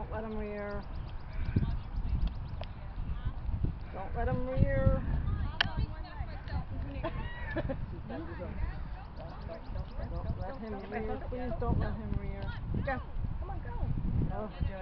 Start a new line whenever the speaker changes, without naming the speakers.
Don't let him rear. Don't let him rear. Don't let him rear. Please don't let him rear.
Go. Come on, go.
Oh.